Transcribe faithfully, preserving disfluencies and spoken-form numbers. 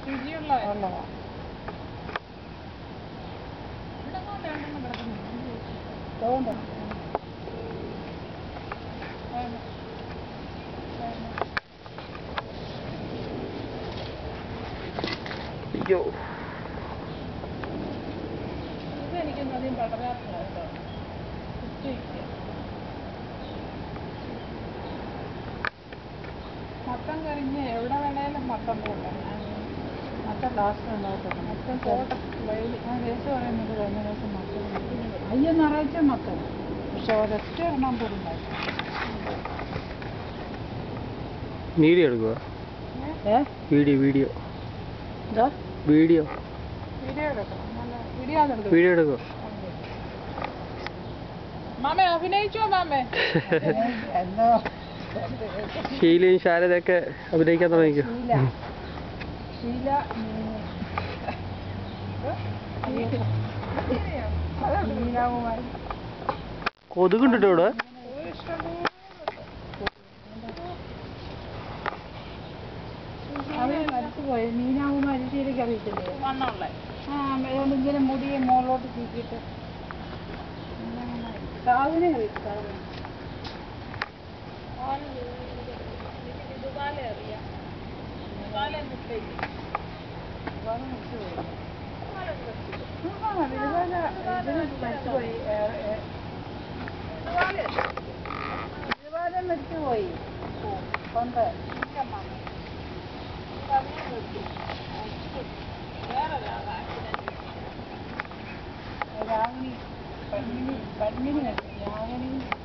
രുചിയുള്ളതാ. അയ്യോ ഇതെനിക്കൊന്നും അധികം പടരാറില്ല കേട്ടോ. മത്തം കരിഞ്ഞ് എവിടെ വേണേലും മത്തം പോകട്ടെ. മത്തം ലാസ്റ്റ് ഉണ്ടാകട്ടെ. മത്തം പോട്ടെ. ഞാൻ ദേശം പറയുന്നത് കഴിഞ്ഞ ദിവസം മത്തം അയ്യോ നിറച്ച മത്തം. പക്ഷെ ഒരൊറ്റ എണ്ണം പോലും ഉണ്ടാക്കി. വീഡിയോ എടുക്കുക. വീഡിയോ വീഡിയോ എന്താ വീഡിയോ വീഡിയോ എടുക്കണം. നല്ല വീഡിയോ എടുക്കും. വീഡിയോ എടുക്കുക. മാമേ അഭിനയിച്ചോ മാമേ? എന്തോ ഷീലയും ശാരദയൊക്കെ അഭിനയിക്കാൻ തുടങ്ങിക്കോ. ഷീല കൊതുകുണ്ടിട്ടോ ഇവിടെ. അവര് മരിച്ചുപോയി. മീനാകുമാരി ശരിക്കും അറിയത്തില്ലേ? വണ്ണമുള്ള ആ ഇങ്ങനെ മുടി മുകളിലോട്ട് ചീക്കിയിട്ട് സാവിനെ അറിയാം. മരിച്ചുപോയി കൊണ്ട് രാഗിണി പത്മിനി പത്മിനി രാഗിണി